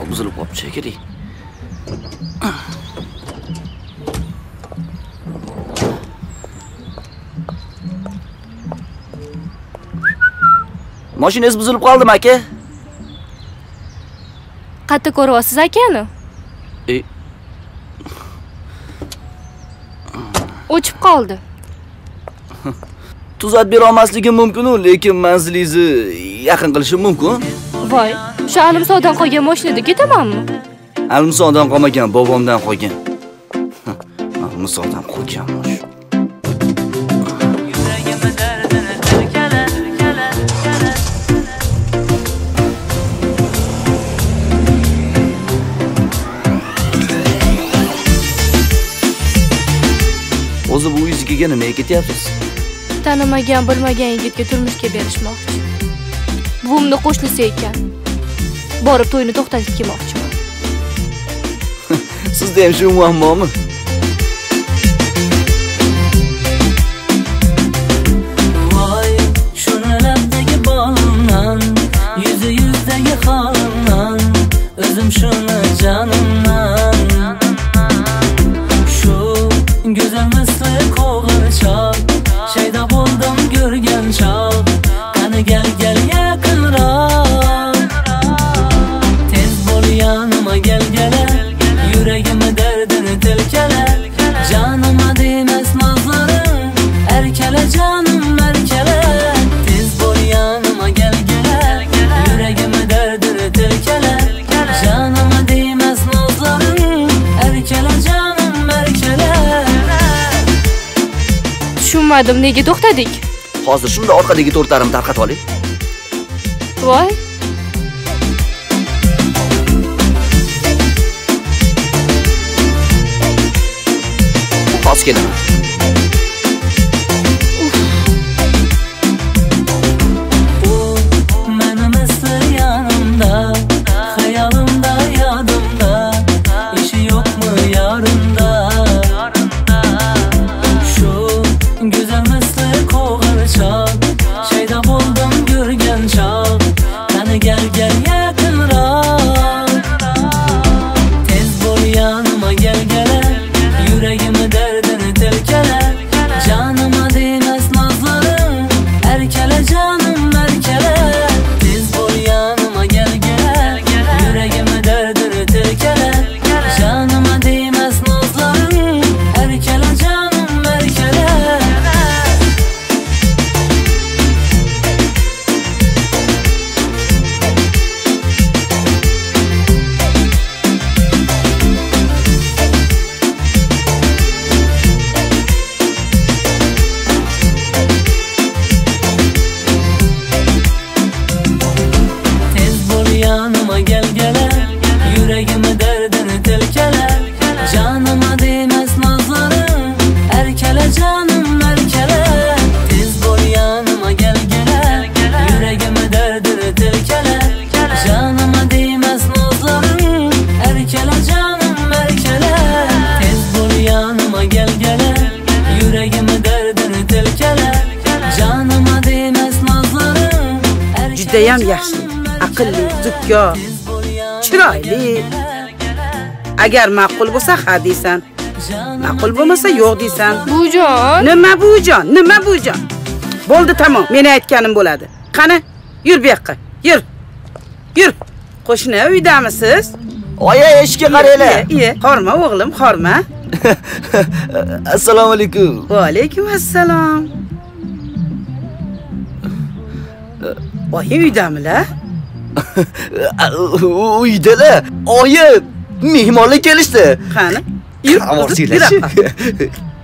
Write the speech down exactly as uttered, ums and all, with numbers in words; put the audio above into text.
buzilib qolibdi shekilli. Mashinangiz buzilib qoldimi aka? Qayerda ko'ryapsiz akani? E O'chib qoldi. Tuzatib bera olmasligim mumkin-ku, lekin manzilingizni yaqin qilishim mumkin. Voy, shu Alimsodan qolgan mashinada ketamanmi? Alimsodan qolmagan, bobomdan qolgan. Alimsodan qolganmish. O'zi bu uyingizga nimaga ketyapsiz? Tanimagan, bilmagan yigitga turmushga berishmoqchi. Buvimning qo'shnisi ekan. Borib to'yni to'xtatib kelmoqchiman. Sizda ham shu muammomi? Voy, shuni labdagi bolimdan, yuzi yuzdagi holimdan, o'zim shuni jonimdan. Shu go'zal misli qo'g'irchoq, shayda bo'ldim ko'rgan chog'. Qani gel gel yaqinroq, tez bo'l yanıma gel gel, yuragimni dardini tilkala, jonima demas nazlarim, erkala jonim erkala. Tez bo'l yanıma gel gel, yuragimni dardini tilkala, jonima demas nazlarim, erkala jonim erkala. Tushunmadim, nega to'xtadik? Hozir shunda orqadagi to'rtlarimni tarqatib oling. Voy. Hozir kelaman. Menim esir yanımda, hayalimda yadımda, işi yok mu yarında? Şu güzel misli qo'g'irchoq, shayda bo'ldim ko'rgan chog'. Qani gel gel yaqinroq, tez bo'l yanıma gel gel, yuragimni dardini tilkala, jonima demas nazlarim, erkala jonim erkala. Tez bo'l yanıma gel gel, yuragimni dardini tilkala, jonima demas nazlarim, erkala jonim erkala. Tez bo'l yanıma gel gel, yuragimni dardini tilkala, jonima demas nazlarim, erkala jonim erkala. Tez bo'l yanıma gel gel, yuragimni dardini tilkala, jonima demas nazlarim, erkala jonim erkala. Tez bo'l yanıma gel gel, yuragimni dardini tilkala, jonima demas nazlarim, Judayam yaxshi, aqlli, zukko, chiroyli. Agar ma'qul bo'lsa ha deysan, ma'qul bo'lmasa yo'q deysan. Bujon. Nima bujon? Nima bujon? Bo'ldi, tamom, meni aytganim bo'ladi. Qani, yur bu yoqqa. Yur. Yur. Qo'shni uydamisiz? Oya, eshikka qaranglar. Iye, qorma o'g'lim, qorma. Assalomu alaykum. Va alaykum assalom. Oyi uydamilar? Uydalar. Oyi, mehmonlar kelishdi. Qani, yur. Qavorsinglar.